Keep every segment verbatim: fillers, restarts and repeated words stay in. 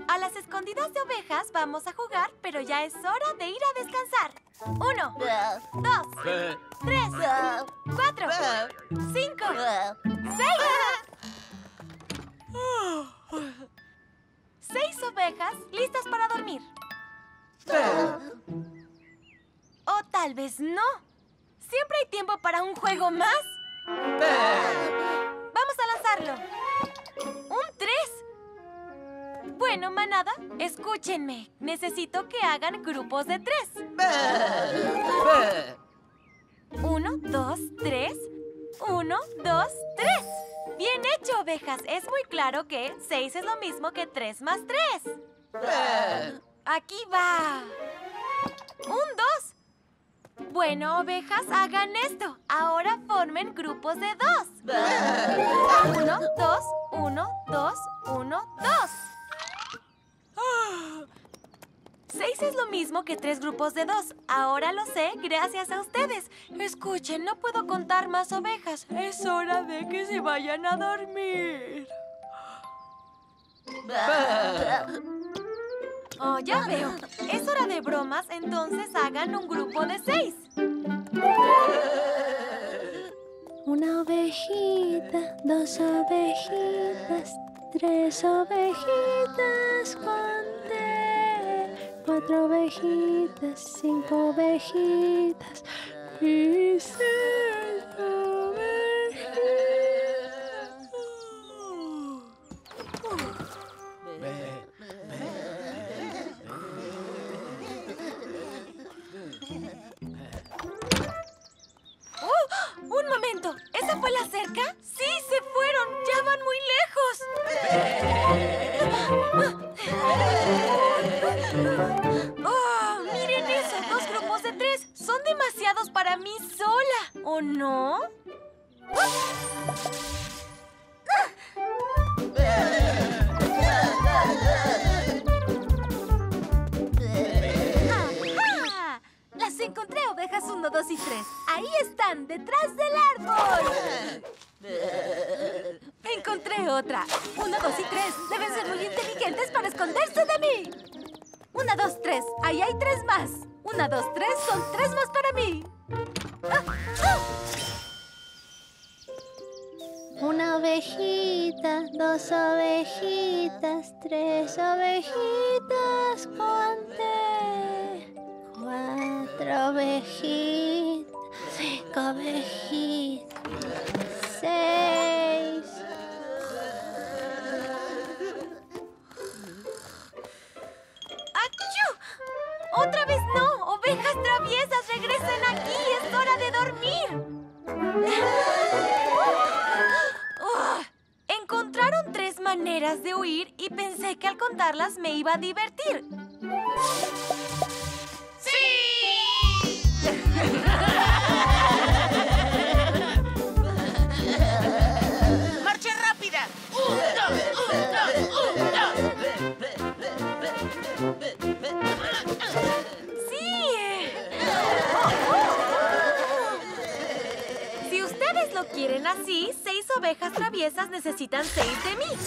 A las escondidas de ovejas vamos a jugar, pero ya es hora de ir a descansar. Uno, dos, tres, cuatro, cinco, seis. Seis ovejas listas para dormir. O tal vez no. Siempre hay tiempo para un juego más. Vamos a lanzarlo. Un tres. Bueno, manada, escúchenme. Necesito que hagan grupos de tres. Uno, dos, tres. Uno, dos, tres. Bien hecho, ovejas. Es muy claro que seis es lo mismo que tres más tres. Aquí va. Un dos. Bueno, ovejas, hagan esto. Ahora formen grupos de dos. Uno, dos, uno, dos, uno, dos. Seis es lo mismo que tres grupos de dos. Ahora lo sé gracias a ustedes. Escuchen, no puedo contar más ovejas. Es hora de que se vayan a dormir. Oh, ya veo. Es hora de bromas, entonces hagan un grupo de seis. Una ovejita, dos ovejitas, tres ovejitas, conté. Cuatro ovejitas, cinco ovejitas y seis ovejitas. ¡Un momento! ¿Esa fue la cerca? ¡Sí, se fueron! ¡Ya van muy lejos! ¡Oh, miren eso! ¡Dos grupos de tres! ¡Son demasiados para mí sola! ¿O no? ¡Ajá! Las encontré, ovejas uno, dos y tres. Ahí están, detrás del árbol. Encontré otra. Uno, dos y tres. Deben ser muy inteligentes para esconderse de mí. Una, dos, tres. Ahí hay tres más. Una, dos, tres. Son tres más para mí. ¡Ah! ¡Ah! Una ovejita, dos ovejitas, tres ovejitas, conté. Cuatro ovejitas, cinco ovejitas, seis. ¡Achú! ¡Otra vez no! ¡Ovejas traviesas, regresen aquí! ¡Es hora de dormir! ¡Oh! Encontraron tres maneras de huir y pensé que al contarlas me iba a divertir. ¡Marcha rápida! ¡Un, dos, un, dos, un, dos! ¡Sí! Si ustedes lo quieren así, seis ovejas traviesas necesitan seis de mí.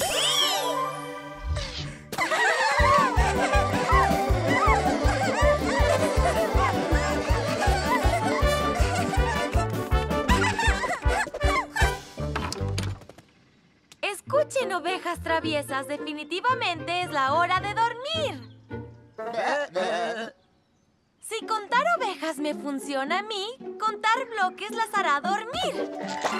Escuchen, ovejas traviesas, definitivamente es la hora de dormir. Si contar ovejas me funciona a mí, contar bloques las hará dormir.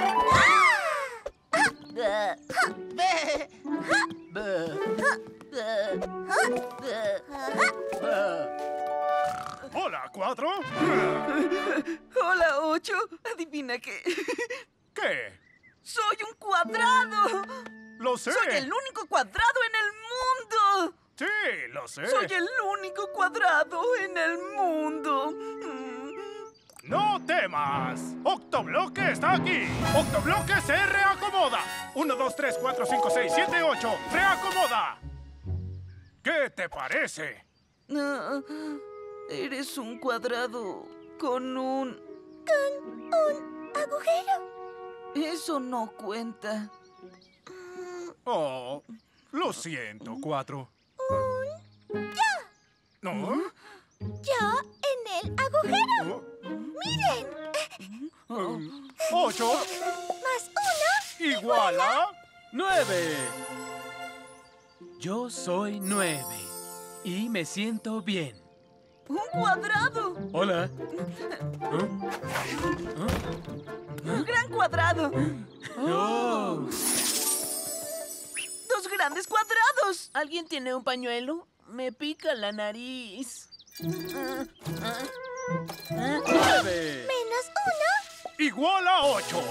Hola, cuatro. Hola, ocho. Adivina qué. ¿Qué? ¡Soy un cuadrado! Lo sé. ¡Soy el único cuadrado en el mundo! Sí, lo sé. ¡Soy el único cuadrado en el mundo! ¡No temas! ¡Octobloque está aquí! ¡Octobloque se reacomoda! Uno, dos, tres, cuatro, cinco, seis, siete, ocho. ¡Reacomoda! ¿Qué te parece? Ah, eres un cuadrado con un... Con un agujero. Eso no cuenta. Oh, lo siento, cuatro. un yo. ¿No? Yo en el agujero. ¡Miren! Ocho Más uno. igual a... ¡Nueve! Yo soy nueve y me siento bien. ¡Un cuadrado! Hola. ¿Oh? ¡Un gran cuadrado! Oh. ¡Dos grandes cuadrados! ¿Alguien tiene un pañuelo? Me pica la nariz. ¡Nueve! Menos uno. Igual a ocho.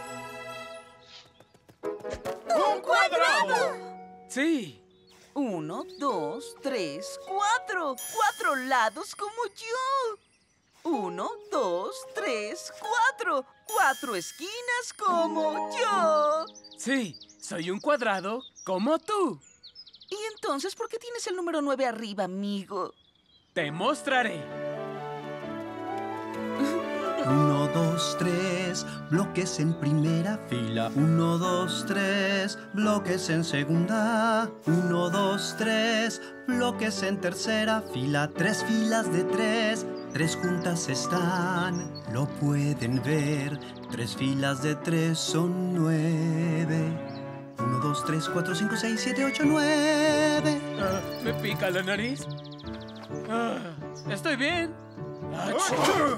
¡Un cuadrado! Sí. Uno, dos, tres, cuatro. Cuatro lados como yo. Uno, dos, tres, cuatro. Cuatro esquinas como yo. Sí, soy un cuadrado como tú. ¿Y entonces por qué tienes el número nueve arriba, amigo? Te mostraré. Uno, dos, tres, bloques en primera fila. Uno, dos, tres, bloques en segunda. Uno, dos, tres, bloques en tercera fila. Tres filas de tres, tres juntas están. Lo pueden ver, tres filas de tres son nueve. Uno, dos, tres, cuatro, cinco, seis, siete, ocho, nueve. Ah, ¿me pica la nariz? Ah, estoy bien. ¡Achú!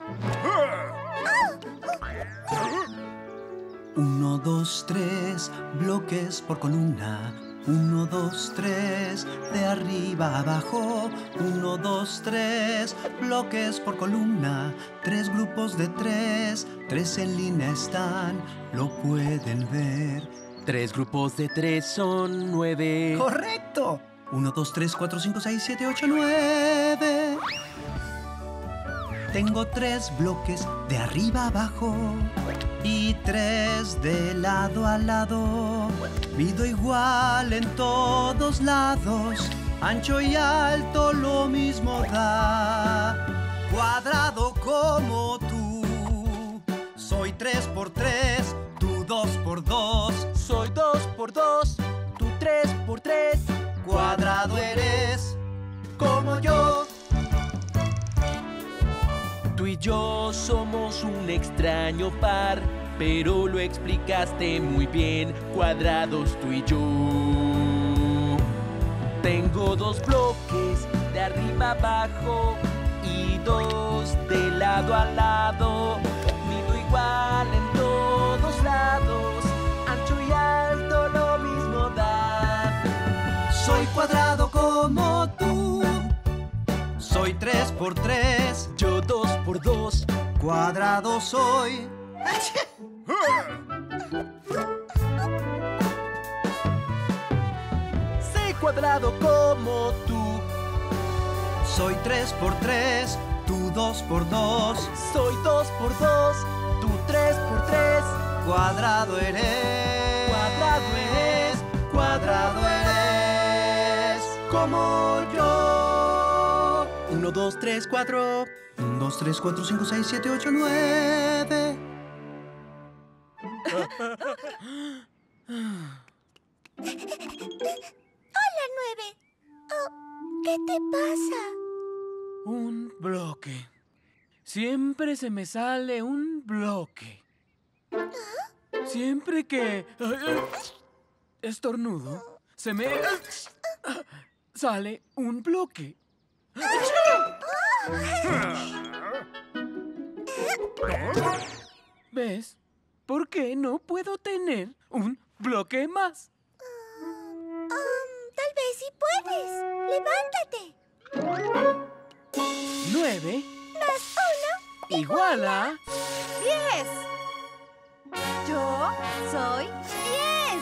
Uno, dos, tres, bloques por columna. Uno, dos, tres, de arriba a abajo. Uno, dos, tres, bloques por columna. Tres grupos de tres, tres en línea están. Lo pueden ver. Tres grupos de tres son nueve. ¡Correcto! Uno, dos, tres, cuatro, cinco, seis, siete, ocho, nueve. Tengo tres bloques de arriba a abajo y tres de lado a lado. Mido igual en todos lados, ancho y alto lo mismo da. Cuadrado como tú, soy tres por tres, tú dos por dos. Soy dos por dos, tú tres por tres. Cuadrado eres como yo. Tú y yo somos un extraño par, pero lo explicaste muy bien. Cuadrados tú y yo. Tengo dos bloques de arriba abajo y dos de lado a lado. Mido igual en todos lados, ancho y alto lo mismo da. Soy cuadrado como tú, soy tres por tres, Yo dos por dos. cuadrado soy. Sé cuadrado como tú. Soy tres por tres, tú dos por dos. Soy dos por dos, tú tres por tres. Cuadrado eres. Cuadrado eres. Cuadrado eres. Como yo. Uno, dos, tres, cuatro. Un, dos, tres, cuatro, cinco, seis, siete, ocho, nueve. Hola, nueve. Oh, ¿qué te pasa? Un bloque. Siempre se me sale un bloque. Siempre que estornudo, se me sale un bloque. ¿Ves? ¿Por qué no puedo tener un bloque más? Um, tal vez sí puedes. Levántate. Nueve Más uno. igual a... ¡Diez! Yo soy diez.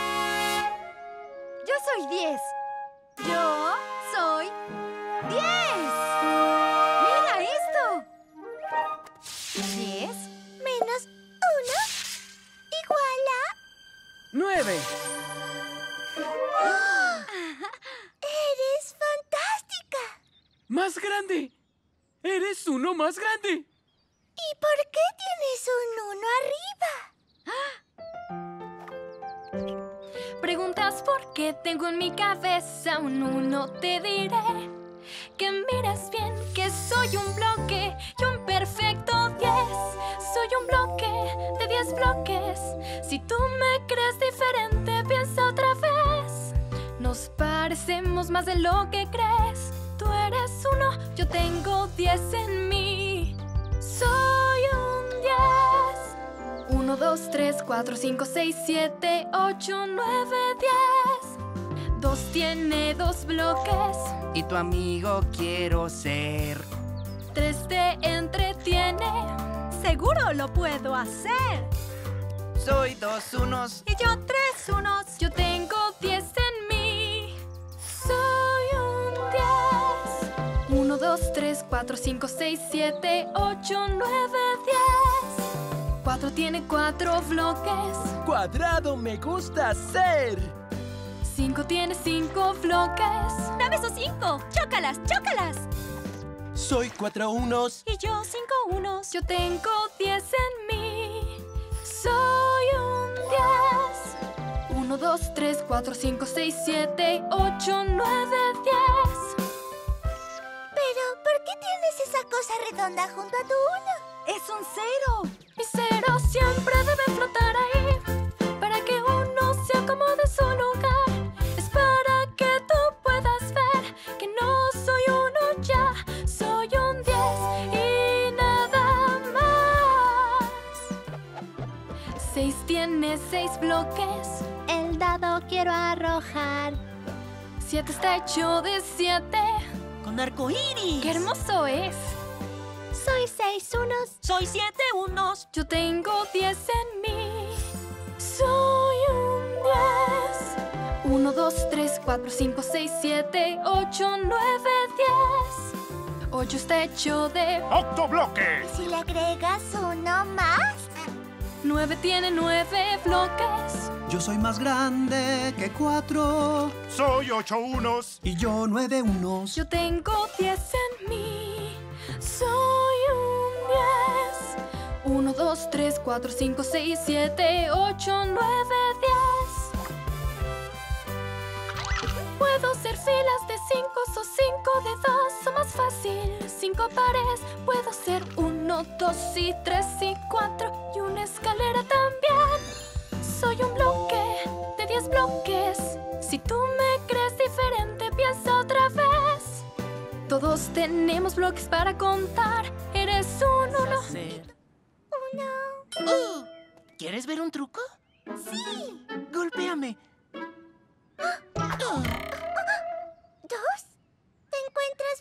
Yo soy diez. Yo soy diez. ¡Mira esto! Diez menos uno igual a... Nueve. ¡Eres fantástica! ¡Más grande! ¡Eres uno más grande! ¿Y por qué tienes un uno arriba? Preguntas preguntas por qué tengo en mi cabeza un uno, te diré que mires bien que soy un bloque y un perfecto diez. Soy un bloque de diez bloques. Si tú me crees diferente, piensa otra vez. Nos parecemos más de lo que crees. Tú eres uno, yo tengo diez en mí. Soy un diez. Uno, dos, tres, cuatro, cinco, seis, siete, ocho, nueve, diez. Dos tiene dos bloques. Y tu amigo quiero ser. Tres te entretiene. Seguro lo puedo hacer. Soy dos unos. Y yo tres unos. Yo tengo diez en mí. Soy un diez. Uno, dos, tres, cuatro, cinco, seis, siete, ocho, nueve, diez. Cuatro tiene cuatro bloques. Cuadrado me gusta ser. Cinco tiene cinco bloques. ¡Dame esos cinco! ¡Chócalas, chócalas! Soy cuatro unos. Y yo cinco unos. Yo tengo diez en mí. Soy un diez. Uno, dos, tres, cuatro, cinco, seis, siete, ocho, nueve, diez. Pero, ¿por qué tienes esa cosa redonda junto a tu uno? ¡Es un cero! Mi cero siempre debe flotar ahí, para que uno se acomode su lugar. Es para que tú puedas ver que no soy uno ya, soy un diez y nada más. Seis tiene seis bloques. El dado quiero arrojar. Siete está hecho de siete. Con arcoíris. ¡Qué hermoso es! Soy seis unos. Soy siete unos. Yo tengo diez en mí. Soy un diez. Uno, dos, tres, cuatro, cinco, seis, siete, ocho, nueve, diez. Ocho está hecho de... ¡Octobloque! Si le agregas uno más. Nueve tiene nueve bloques. Yo soy más grande que cuatro. Soy ocho unos. Y yo nueve unos. Yo tengo diez en mí. Soy un diez. Uno, dos, tres, cuatro, cinco, seis, siete, ocho, nueve, diez. Puedo hacer filas de cinco o cinco de dos o más fácil. Cinco pares. Puedo ser uno, dos y tres y cuatro. Y una escalera también. Soy un bloque de diez bloques. Si tú me crees diferente, piensa otra vez. Todos tenemos bloques para contar. Eres un uno. Uno. Uh, ¿Quieres ver un truco? Sí. Golpéame. ¿Dos? ¿Te encuentras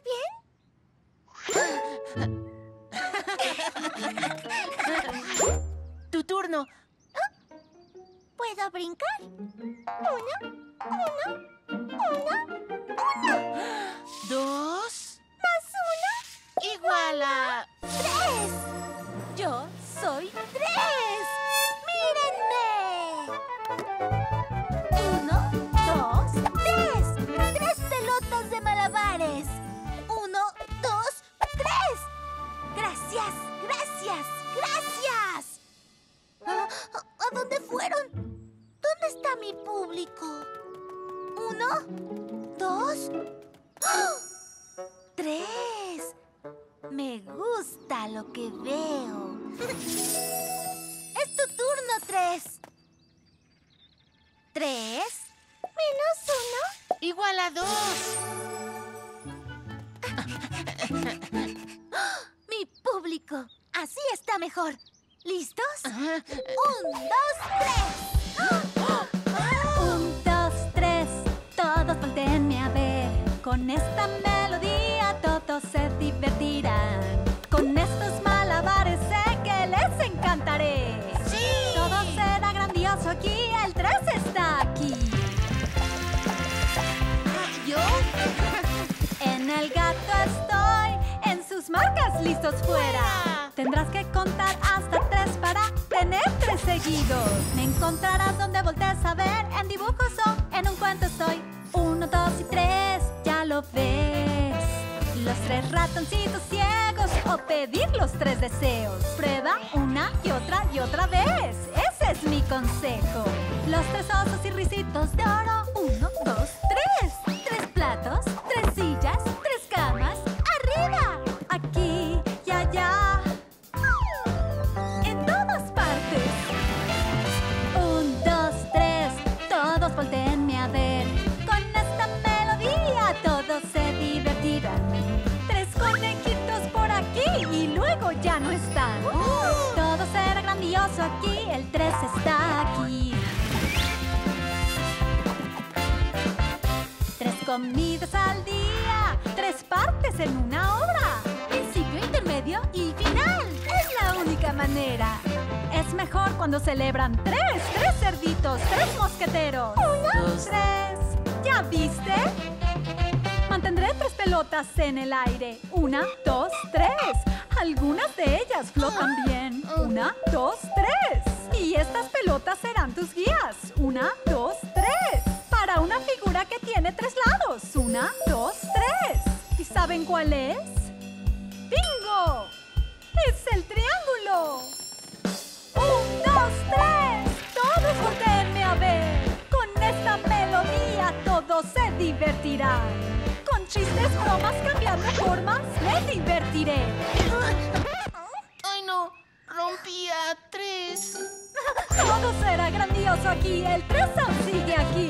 bien? Tu turno. ¿Puedo brincar? Uno, uno, uno, uno. Dos. Más uno. Igual a... Tres. Yo soy tres. ¡Mírenme! Uno, dos, tres. Tres pelotas de malabares. Uno, dos, tres. Gracias, gracias, gracias. ¿A, a dónde fueron? ¿Dónde está mi público? Uno, dos, ¡oh! Tres. Me gusta lo que veo. Es tu turno, tres. Tres menos uno. Igual a dos. Mi público. Así está mejor. ¿Listos? Un, dos, tres. Un, dos, tres. Todos volteenme a ver. Con esta melodía todos se divertirán. Con estos malabares sé que les encantaré. ¡Sí! Todo será grandioso aquí. El tres está aquí. ¿Yo? En el gato estoy. En sus marcas listos fuera. Tendrás que contar hasta tres para tener tres seguidos. Me encontrarás donde voltees a ver. En dibujos o en un cuento estoy. Uno, dos y tres, ya lo ves. Los tres ratoncitos ciegos o pedir los tres deseos. Prueba una y otra y otra vez. Ese es mi consejo. Los tres osos y risitos de oro. Uno, dos, tres. Tres platos, tres sillas, tres camas. ¡Arriba! Aquí y allá. En todas partes. Un, dos, tres. Todos volteenme a ver. Con esta melodía todos se divertirán. Tres conejitos por aquí y luego ya no están. Todo será grandioso aquí, el tres está aquí. Tres comidas al día, tres partes en una obra. Principio, intermedio y final. Es la única manera. Es mejor cuando celebran tres, tres cerditos, tres mosqueteros. Uno, dos, tres. ¿Ya viste? Mantendré tres pelotas en el aire. Una, dos, tres. Algunas de ellas flotan bien. Una, dos, tres. Y estas pelotas serán tus guías. Una, dos, tres. Para una figura que tiene tres lados. Una, dos, tres. ¿Y saben cuál es? ¡Bingo! ¡Es el triángulo! ¡Un, dos, tres! ¡Todos volteenme a ver! Con esta melodía todos se divertirán. Con chistes, bromas, cambiando formas, me divertiré. ¡Ay, no! ¡Rompí a tres! Todo será grandioso aquí. El tres aún sigue aquí.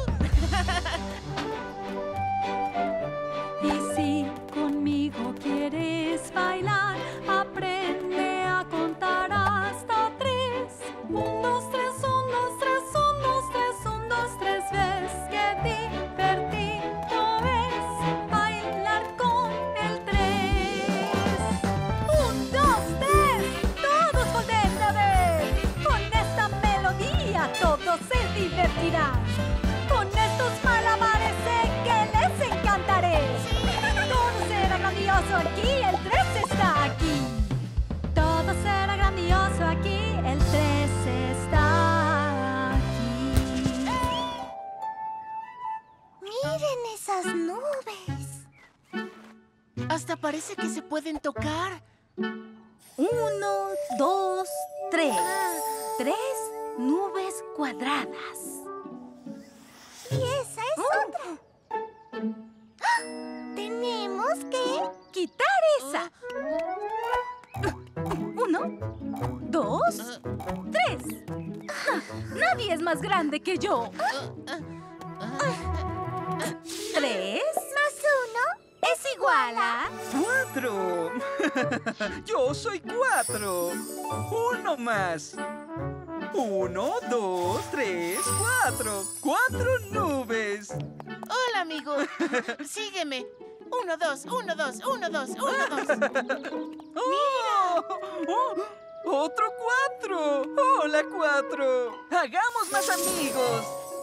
Y si conmigo quieres bailar, aprende a contar hasta tres. Un, dos, tres, un, dos, tres, un, dos, tres, un, dos, tres. ¿Ves qué divertido es bailar con el tres? Un, dos, tres, todos volteen a ver. Con esta melodía todos se divertirán. Con estos malabares sé que les encantaré. Todo será grandioso aquí, el tres está aquí. Todo será grandioso aquí, el tres está aquí. Miren esas nubes. Hasta parece que se pueden tocar. Uno, dos, tres. Tres nubes cuadradas. Y esa es otra. ¡Ah! Tenemos que... quitar esa. Uno, dos, tres. Ah, nadie es más grande que yo. Tres Más uno. es igual a... ¡Cuatro! Yo soy cuatro. Uno más. Uno, dos, tres, cuatro. Cuatro nubes. Hola, amigo. Sígueme. Uno, dos, uno, dos, uno, dos, uno, dos. ¡Oh! ¡Oh! ¡Otro cuatro! ¡Hola, cuatro! ¡Hagamos más amigos!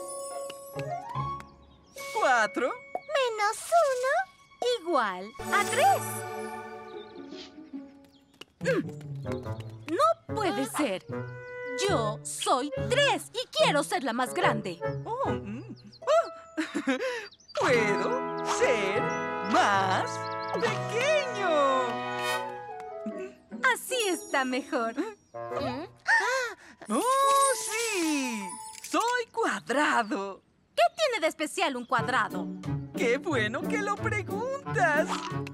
Cuatro. Menos uno. igual a tres. Mm. No puede ser. Yo soy tres y quiero ser la más grande. Oh, mm. oh. Puedo ser más pequeño. Así está mejor. ¡Oh, sí! ¡Soy cuadrado! ¿Qué tiene de especial un cuadrado? ¡Qué bueno que lo preguntas!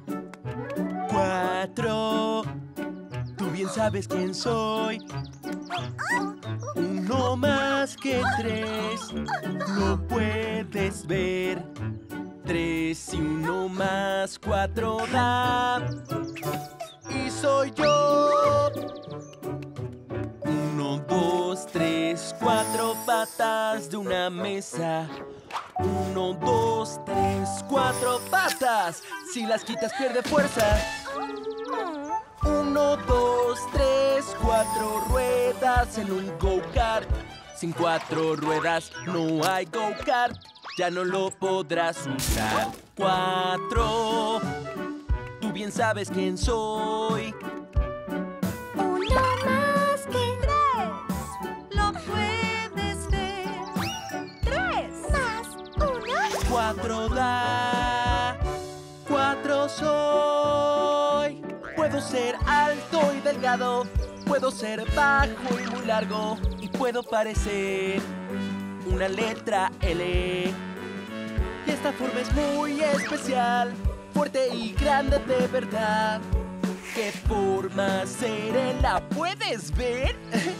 Cuatro. Tú bien sabes quién soy. Uno más que tres. Lo puedes ver. Tres y uno más cuatro da. Y soy yo. Uno, dos, tres, cuatro patas de una mesa. Uno, dos, tres, cuatro patas. Si las quitas pierde fuerza. Uno, dos, tres, cuatro ruedas en un go-kart. Sin cuatro ruedas no hay go-kart. Ya no lo podrás usar. Cuatro. Tú bien sabes quién soy. Uno más que Tres. Lo puedes ver. Tres. más uno. Cuatro da. Cuatro soy. Puedo ser alto y delgado. Puedo ser bajo y muy largo. Y puedo parecer una letra L. Y esta forma es muy especial, fuerte y grande de verdad. ¿Qué forma seré? ¿La puedes ver?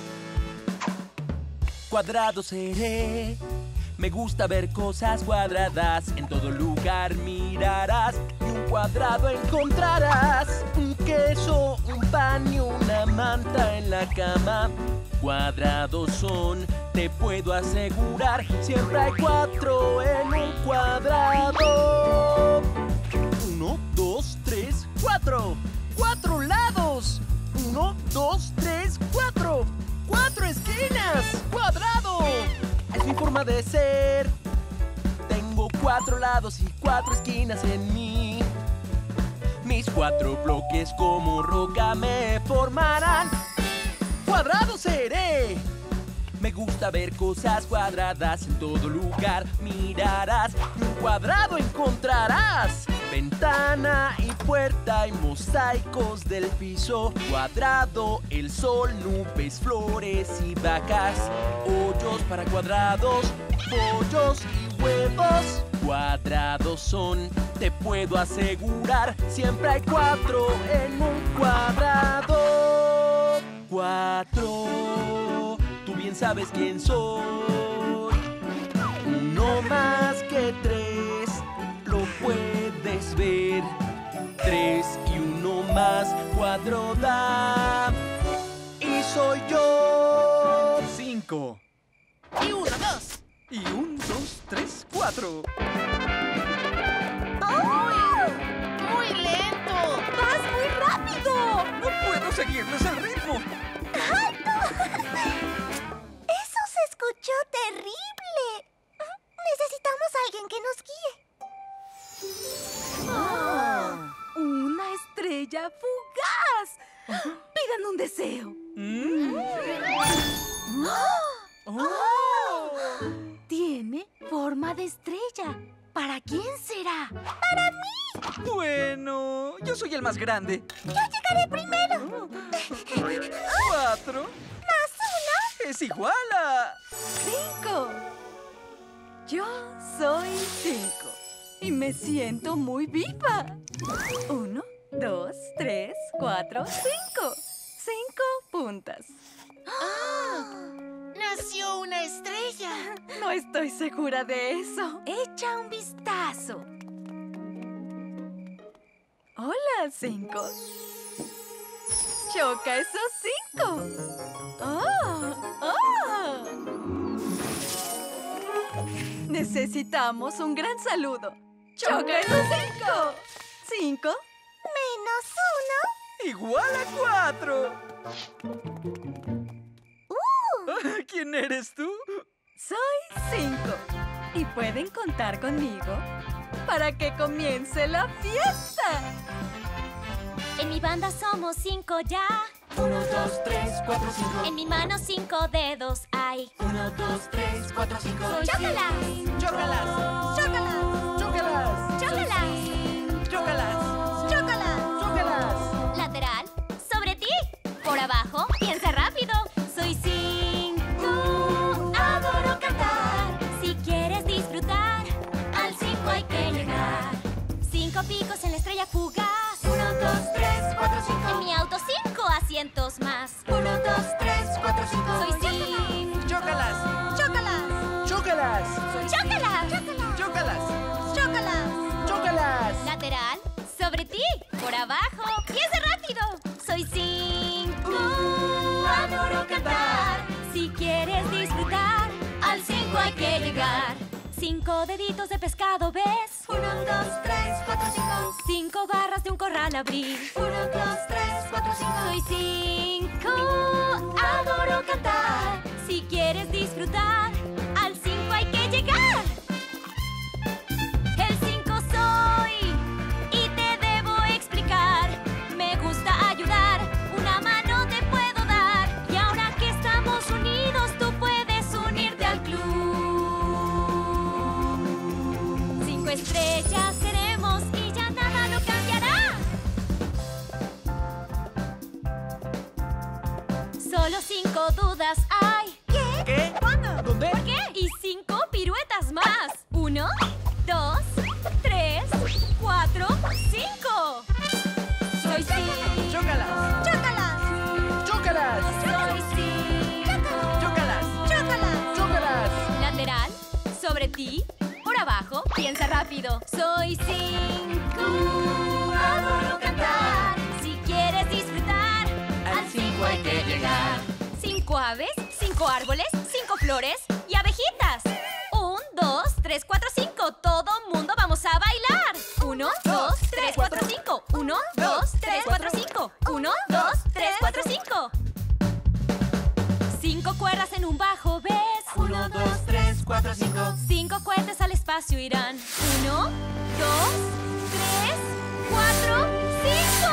Cuadrado seré. Me gusta ver cosas cuadradas. En todo lugar mirarás y un cuadrado encontrarás. Un queso, un pan y una manta en la cama. Cuadrados son, te puedo asegurar. Siempre hay cuatro en un cuadrado. Uno, dos, tres, cuatro. ¡Cuatro lados! Uno, dos, tres, cuatro. ¡Cuatro esquinas! ¡Cuadrado! Es mi forma de ser. Tengo cuatro lados y cuatro esquinas en mí. Mis cuatro bloques como roca me formarán. ¡Cuadrado seré! Me gusta ver cosas cuadradas. En todo lugar mirarás y un cuadrado encontrarás. Ventana y puerta y mosaicos del piso. Cuadrado, el sol, nubes, flores y vacas. Hoyos para cuadrados, pollos y huevos. Cuadrados son, te puedo asegurar. Siempre hay cuatro en un cuadrado. Cuatro, tú bien sabes quién soy. Uno más que tres, lo puedes ver. Tres y uno más, cuatro da. Y soy yo. Cinco. Y uno, dos. Y un, dos, tres, cuatro. ¡Muy, muy lento! ¡Vas muy rápido! No puedo seguirles el ritmo. ¡Alto! Eso se escuchó terrible. Necesitamos a alguien que nos guíe. Oh, ¡una estrella fugaz! ¡Pidan un deseo! Mm. ¡Oh! Tiene forma de estrella. ¿Para quién será? ¡Para mí! Bueno, yo soy el más grande. ¡Yo llegaré primero! Cuatro. ¿Más uno? Es igual a... ¡Cinco! Yo soy cinco. Y me siento muy viva. Uno, dos, tres, cuatro, cinco. Cinco puntas. ¡Ah! ¡Nació una estrella! No estoy segura de eso. Echa un vistazo. Hola, cinco. Choca esos cinco. ¡Oh! ¡Oh! Necesitamos un gran saludo. ¡Choca esos cinco! ¿Cinco? Menos uno. Igual a cuatro. Uh. ¿Quién eres tú? Soy cinco. Y pueden contar conmigo para que comience la fiesta. En mi banda somos cinco ya. Uno, dos, tres, cuatro, cinco. En mi mano cinco dedos hay. Uno, dos, tres, cuatro, cinco. ¡Chócalas! ¡Chócalas! ¡Chócalas! ¡Chócalas! ¡Chócalas! ¡Chócalas! ¡Chócalas! ¡Chócalas! Lateral, sobre ti. Por abajo, piensa rápido. Soy cinco. Adoro cantar. Si quieres disfrutar, al cinco hay que llegar. Cinco picos en la estrella fugaz. Uno, dos, tres, cuatro, cinco. En mi auto cinco asientos más. Uno, dos, tres, cuatro, cinco. Soy cinco. ¡Chócalas! ¡Chócalas! ¡Chócalas! ¡Chócalas! ¡Chócalas! ¡Chócalas! ¡Chócalas! Lateral, sobre ti. Por abajo, piensa rápido. Soy cinco. Adoro cantar. Si quieres disfrutar, al cinco hay que llegar. Cinco deditos de pescado, ¿ves? Uno, dos, tres, cuatro, cinco. Cinco barras de un corral abrir. Uno, dos, tres, cuatro, cinco. Soy cinco. Adoro cantar. Si quieres disfrutar, al cinco hay que llegar. El cinco soy y te debo explicar. Me gusta ayudar, una mano te puedo dar. Y ahora que estamos unidos, tú puedes unirte al club. Cinco estrellas seremos y ya nada lo cambiará. Solo cinco dudas hay. ¿Qué? Piensa rápido. Soy cinco. Adoro cantar. Si quieres disfrutar, al cinco hay que llegar. Cinco aves, cinco árboles, cinco flores y abejitas. Un, dos, tres, cuatro, cinco. Todo mundo vamos a bailar. Uno, dos, tres, cuatro, cinco. Uno, dos, tres, cuatro, cinco. Uno, dos, tres, cuatro, cinco. Cinco cuerdas en un bajo, ¿ves? Uno, dos, tres, cuatro, cinco. Cinco cohetes al espacio irán. Uno, dos, tres, cuatro, cinco.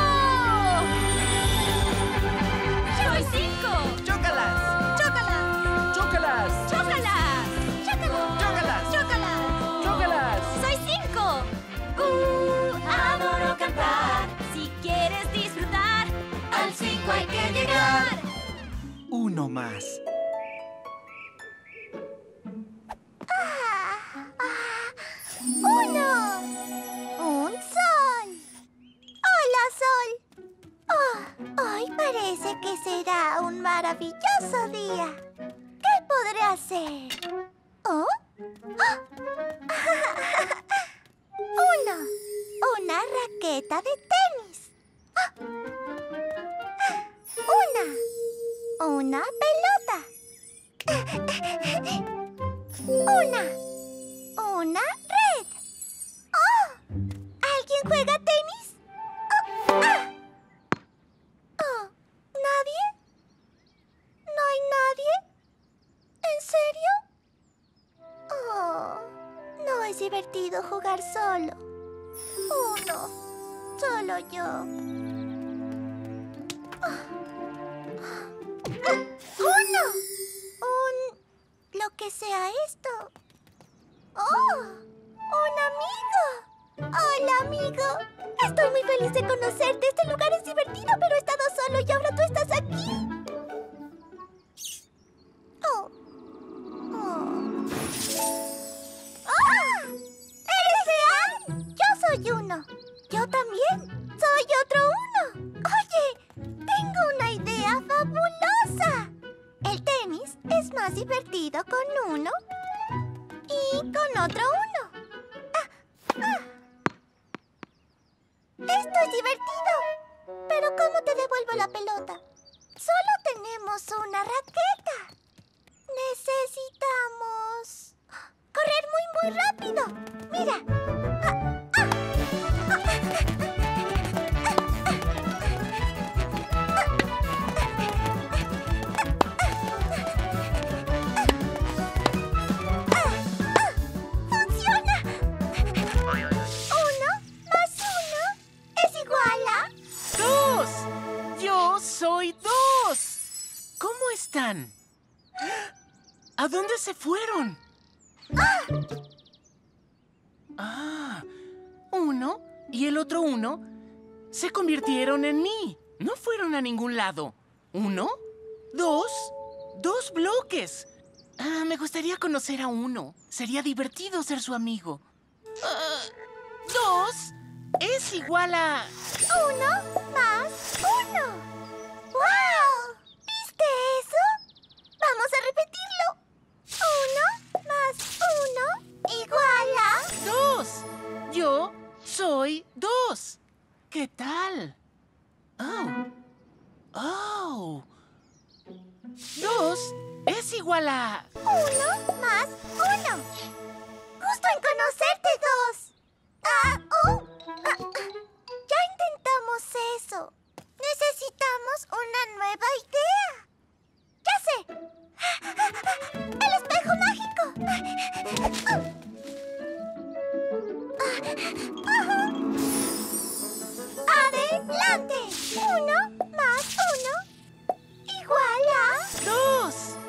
¡Soy cinco! ¡Chócalas! ¡Chócalas! ¡Chócalas! ¡Chócalas! ¡Chócalas! ¡Chócalas! ¡Chócalas! ¡Soy cinco! Uh, adoro cantar. Si quieres disfrutar, al cinco hay que llegar. Uno más. ¡Uno! ¡Un sol! ¡Hola, sol! Oh, hoy parece que será un maravilloso día. ¿Qué podré hacer? ¿Oh? ¡Ah! Uno. Una raqueta de tenis. ¡Ah! Una. Una pelota. Una. Una red. ¡Oh! ¿Alguien juega tenis? Oh, ah. Oh, ¿nadie? ¿No hay nadie? ¿En serio? Oh, no es divertido jugar solo. Uno. Solo yo. ¡Uno! Un... lo que sea esto. ¡Oh! ¡Un amigo! ¡Hola, amigo! Estoy muy feliz de conocerte. Este lugar es divertido, pero he estado solo y ahora tú estás aquí. ¡Oh! ¡Oh! ¡Ah! ¡Eres real! Yo soy uno. Yo también. Soy otro uno. Oye, tengo una idea fabulosa. El tenis es más divertido con uno y con otro uno. Ah, ah. Esto es divertido. Pero ¿cómo te devuelvo la pelota? Solo tenemos una raqueta. Necesitamos correr muy, muy rápido. Mira. Ah, ah. ¡Soy dos! ¿Cómo están? ¿A dónde se fueron? ¡Ah! Ah, uno y el otro uno se convirtieron en mí. No fueron a ningún lado. ¿Uno? ¿Dos? ¡Dos bloques! Ah, me gustaría conocer a uno. Sería divertido ser su amigo. Ah, dos es igual a... Uno más uno. ¡Wow! ¿Viste eso? Vamos a repetirlo. Uno más uno igual a... ¡Dos! Yo soy dos. ¿Qué tal? Oh. Oh. Dos es igual a... Uno más uno. Gusto en conocerte, dos. Ah, oh. Ah, ya intentamos eso. Necesitamos una nueva idea. ¡Ya sé! ¡El espejo mágico! ¡Adelante! Uno más uno igual a... ¡Dos!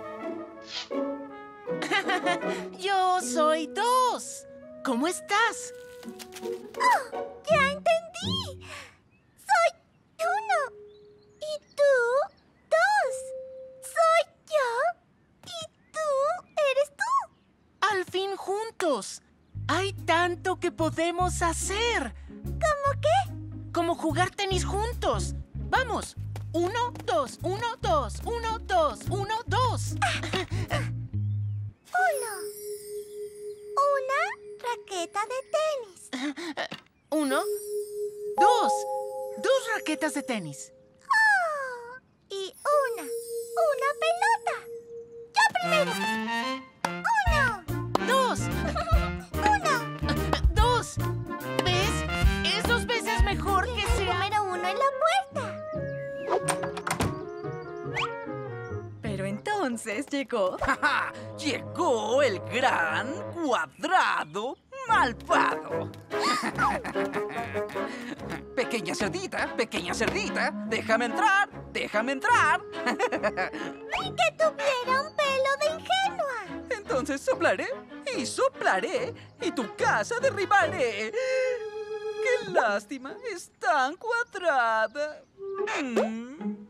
Yo soy dos. ¿Cómo estás? ¡Oh! ¡Ya entendí! Soy uno. Y tú, dos. Soy yo. Y tú eres tú. Al fin juntos. Hay tanto que podemos hacer. ¿Cómo qué? Como jugar tenis juntos. Vamos. Uno, dos, uno, dos, uno, dos, uno, dos. Uno. Una raqueta de tenis. Uno, dos. Dos raquetas de tenis. Oh, y una. Una pelota. Yo primero. Uno. Dos. Uno. Dos. ¿Ves? Es dos veces mejor que El sea... número uno en la puerta. Pero entonces llegó... Llegó el gran cuadrado malvado. Pequeña cerdita, pequeña cerdita, déjame entrar, déjame entrar. Ni que tuviera un pelo de ingenua. Entonces soplaré y soplaré y tu casa derribaré. ¡Qué lástima! Es tan cuadrada. Mm.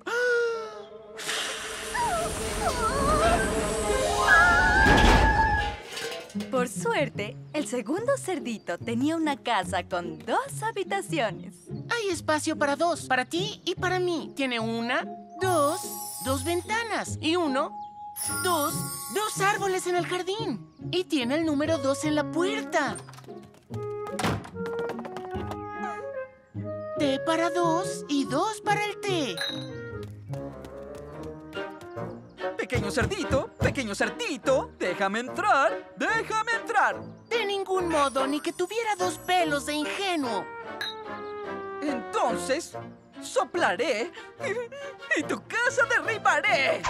Por suerte, el segundo cerdito tenía una casa con dos habitaciones. Hay espacio para dos, para ti y para mí. Tiene una, dos, dos ventanas y uno, dos, dos árboles en el jardín. Y tiene el número dos en la puerta. Té para dos y dos para el té. Pequeño cerdito, pequeño cerdito, déjame entrar, déjame entrar. De ningún modo, ni que tuviera dos pelos de ingenuo. Entonces, soplaré y tu casa derribaré.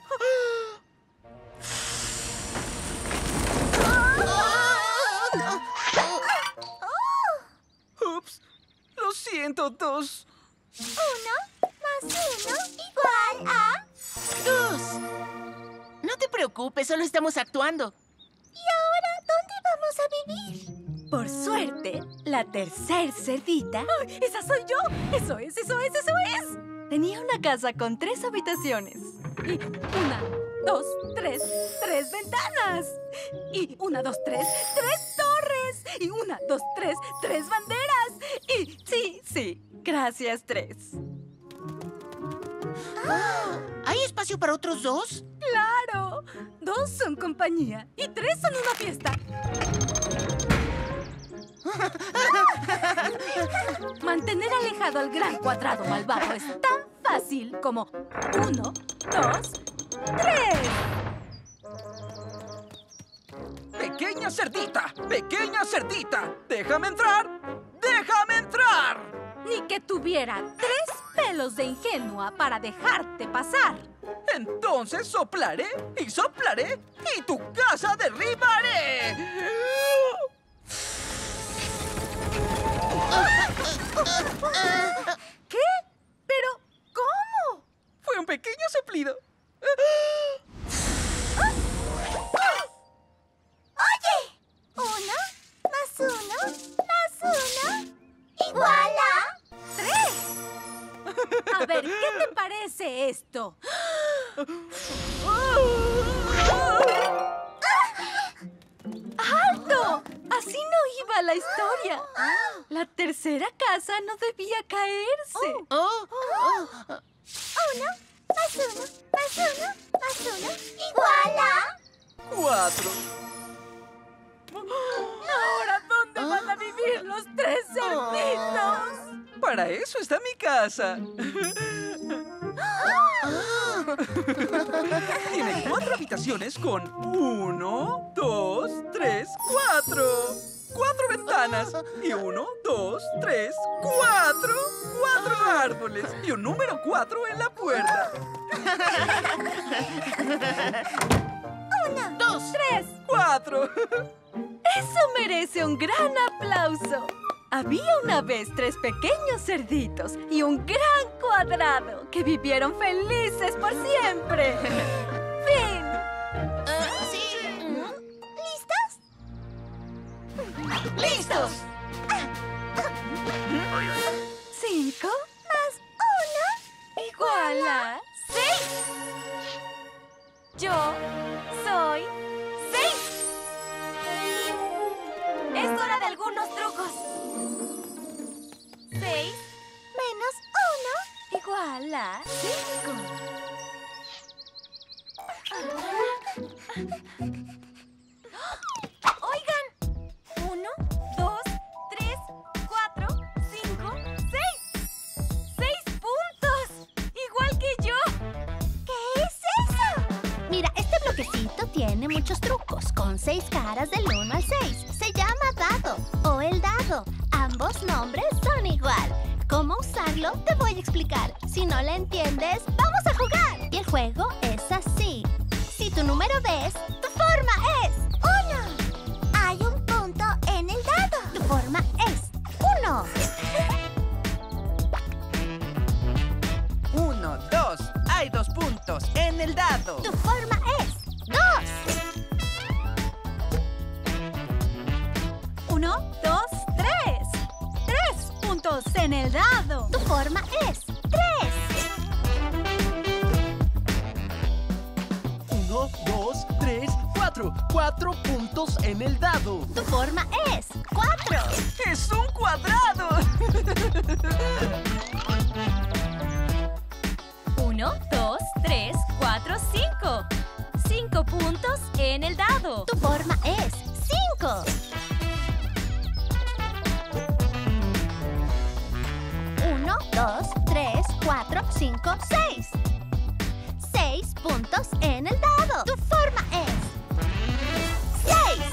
Ups, lo siento, dos. Uno más uno igual a... Dos. No te preocupes, solo estamos actuando. ¿Y ahora dónde vamos a vivir? Por suerte, la tercer cerdita... ¡Ay, esa soy yo! ¡Eso es, eso es, eso es! Tenía una casa con tres habitaciones. Y una, dos, tres, tres ventanas. Y una, dos, tres, tres torres. Y una, dos, tres, tres banderas. Y sí, sí, gracias, tres. ¿Hay espacio para otros dos? ¡Claro! Dos son compañía y tres son una fiesta. Mantener alejado al gran cuadrado malvado es tan fácil como uno, dos, tres. Pequeña cerdita, pequeña cerdita, déjame entrar, déjame entrar. Ni que tuviera tres pelos de ingenua para dejarte pasar. Entonces soplaré y soplaré y tu casa derribaré. ¿Qué? ¿Pero cómo? Fue un pequeño soplido. ¡Oye! Uno más uno más uno igual a... ¡Tres! A ver, ¿qué te parece esto? ¡Alto! Así no iba la historia. La tercera casa no debía caerse. Oh, oh, oh. Uno más uno más uno más uno igual a... Cuatro. ¿Ahora dónde van a vivir los tres cerditos? Para eso está mi casa. Tiene cuatro habitaciones con uno, dos, tres, cuatro. Cuatro ventanas. Y uno, dos, tres, cuatro. Cuatro árboles. Y un número cuatro en la puerta. Uno, Dos. ¡Tres! Cuatro. Eso merece un gran aplauso. Había una vez tres pequeños cerditos y un gran cuadrado que vivieron felices por siempre. ¡Fin! Ah, sí. ¿listos? ¡Listos! Cinco Más uno igual a... ¡Seis! Yo soy seis. Es hora de algunos trucos. Seis menos uno igual a cinco. Oigan, uno muchos trucos con seis caras del uno al seis. Se llama dado o el dado. Ambos nombres son igual. ¿Cómo usarlo? Te voy a explicar. Si no la entiendes, ¡vamos a jugar! Y el juego es así. Si tu número ves, tu forma es uno. Hay un punto en el dado. Tu forma es uno. Uno, dos. Hay dos puntos en el dado. Tu forma es dos. Uno, dos, tres. Tres puntos en el dado. Tu forma es tres. Uno, dos, tres, cuatro. Cuatro puntos en el dado. Tu forma es cuatro. ¡Es un cuadrado! Uno, dos, tres, cuatro, cinco. Cinco puntos en el dado. Tu forma es cinco. Uno, dos, tres, cuatro, cinco, seis. Seis puntos en el dado. Tu forma es seis.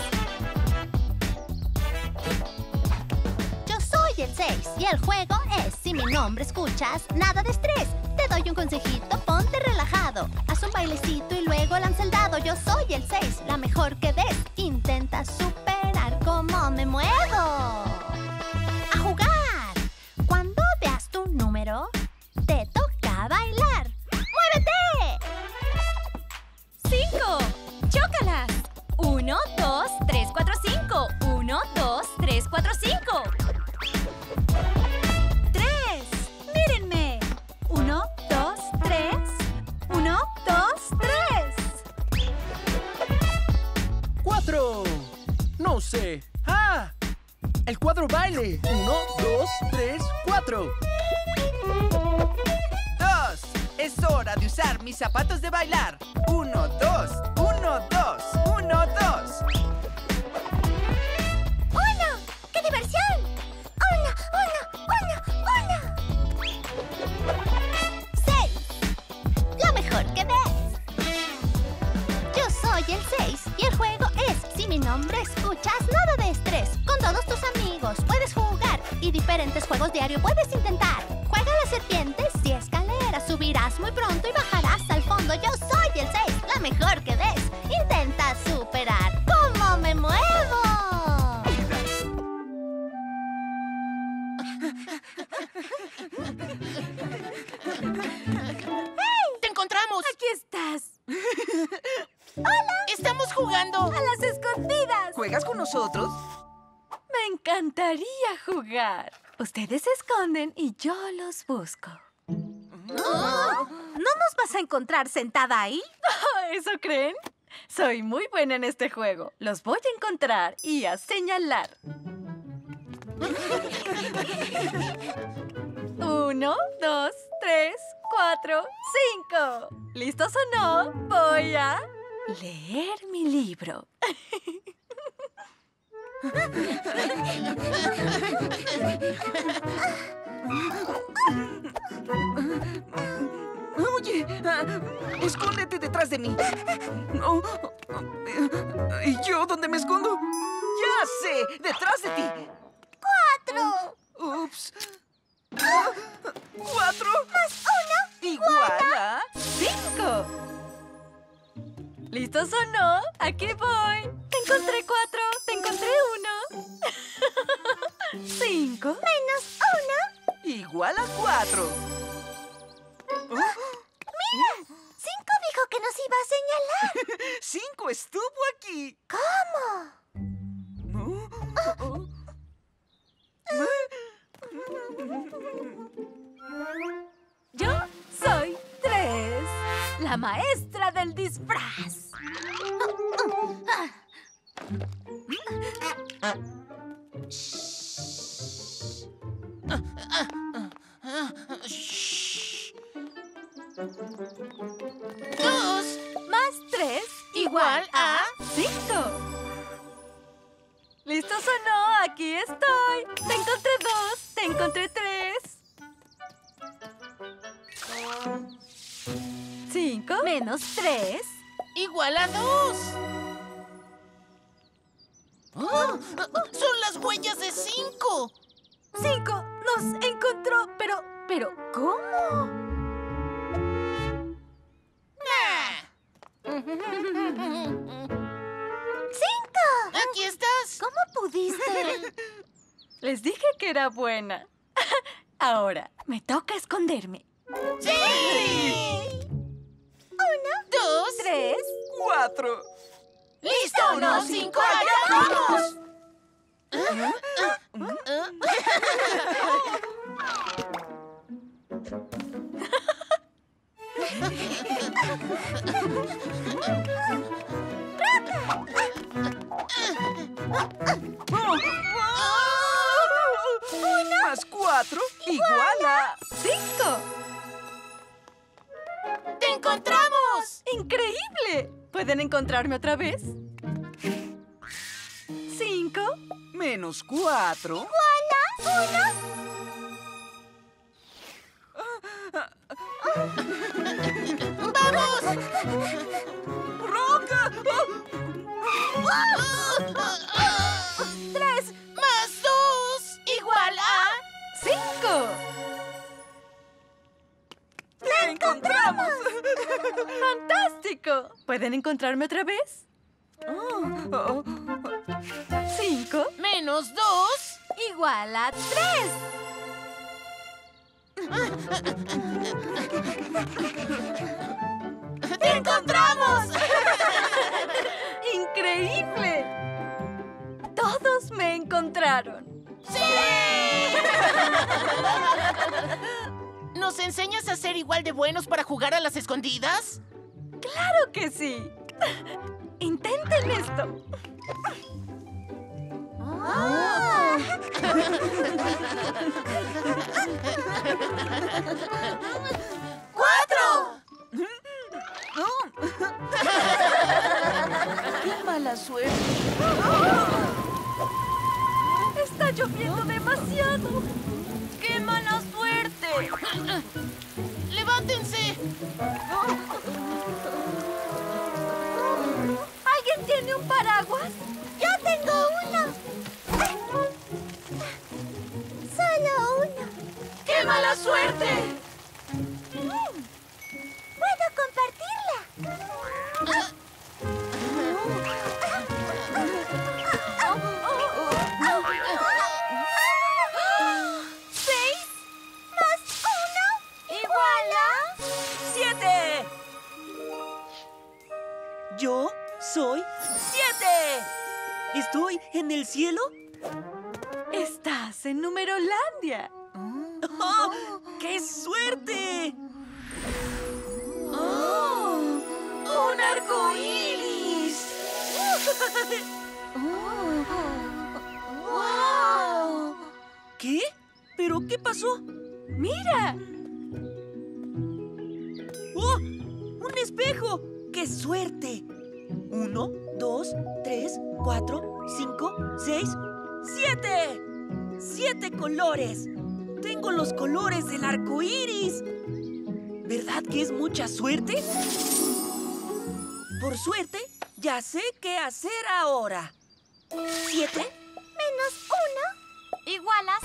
Yo soy el seis y el juego es: si mi nombre escuchas, nada de estrés. Te doy un consejito, ponte relajado. Haz un bailecito y luego lanza el dado. Yo soy el seis, la mejor que ves. Intenta superar cómo me muevo. ¡A jugar! Cuando veas tu número, te toca bailar. ¡Muévete! Cinco. ¡Chócalas! Uno, dos, tres, cuatro, cinco. Uno, dos, tres, cuatro, cinco. Tres. Mírenme. Uno, dos, tres. Uno, dos, tres. ¡Cuatro! No sé. ¡Ah! El cuadro baile. Uno, dos, tres, cuatro. Dos. Es hora de usar mis zapatos de bailar. Uno, dos. Uno, dos. Uno, dos. ¡Uno! ¡Qué diversión! ¡Uno, uno, uno, uno! ¡Seis! Lo mejor que ves. Yo soy el seis y el juego es: si mi nombre escuchas, nada de estrés. Con todos tus amigos puedes jugar y diferentes juegos diario puedes intentar. Juega a las serpientes y escaleras. Subirás muy pronto y bajarás al fondo. Yo soy el seis, la mejor que ves. Intenta superar cómo me muevo. ¡Te encontramos! Aquí estás. ¡Hola! ¡Estamos jugando! A las escondidas. ¿Juegas con nosotros? Me encantaría jugar. Ustedes se esconden y yo los busco. ¿No nos vas a encontrar sentada ahí? ¿Eso creen? Soy muy buena en este juego. Los voy a encontrar y a señalar. Uno, dos, tres, cuatro, cinco. ¿Listos o no? Voy a leer mi libro. Oye, ah, escóndete detrás de mí. Oh, ¿y yo dónde me escondo? ¡Ya sé! ¡Detrás de ti! ¡Cuatro! ¡Ups! Ah, ¿Cuatro? Más uno. Igual a... ¡Cinco! ¿Listos o no? ¡Aquí voy! ¡Te encontré cuatro! ¡Te encontré uno! ¡Cinco! Menos uno. Igual a cuatro. ¡Mira! Cinco dijo que nos iba a señalar. Cinco estuvo aquí. ¿Cómo? Oh, oh. Yo soy tres, la maestra del disfraz. Dos más tres igual a cinco. ¿Listos o no? Aquí estoy. Te encontré dos, te encontré tres. Cinco menos tres ¡Igual a dos! ¡Son las huellas de cinco! Cinco nos encontró, pero... ¿Pero cómo? ¡Cinco! ¡Aquí estás! ¿Cómo pudiste? Les dije que era buena. Ahora, me toca esconderme. ¡Sí! Uno, dos, Tres. ¡Cuatro! ¡Listo! ¡Uno, cinco, allá vamos! Más cuatro igual a... ¡Cinco! ¡Te encontramos! ¡Increíble! ¿Pueden encontrarme otra vez? Cinco. Menos cuatro. ¡Vamos! ¡Roca! ¡Tres más dos igual a... ¡Cinco! ¡Te encontramos! ¡Fantástico! ¿Pueden encontrarme otra vez? Oh. Cinco. Menos dos... Igual a tres. ¡Te encontramos! ¡Increíble! Todos me encontraron. ¡Sí! ¿Nos enseñas a ser igual de buenos para jugar a las escondidas? ¡Claro que sí! Intenten esto. ¡Ah! ¡Cuatro! ¡Qué mala suerte! Está lloviendo demasiado. ¡Qué mala suerte! ¡Levántense! ¿Alguien tiene un paraguas? ¡Yo tengo uno! ¡Solo uno! ¡Qué mala suerte! ¡Puedo compartirla! ¡Seis! ¡Más uno! ¡Igual a... ¡Siete! Yo soy siete. ¿Estoy en el cielo? Estás en Numerolandia. ¡Oh! ¡Qué suerte! ¡Oh! ¡Un arco iris! ¡Wow! ¿Qué? ¿Pero qué pasó? ¡Mira! ¡Oh! ¡Un espejo! ¡Qué suerte! Uno, dos, tres, cuatro, cinco, seis, siete. ¡Siete colores! ¡Tengo los colores del arco iris! ¿Verdad que es mucha suerte? Por suerte, ya sé qué hacer ahora. ¿Siete? Menos uno. Igual a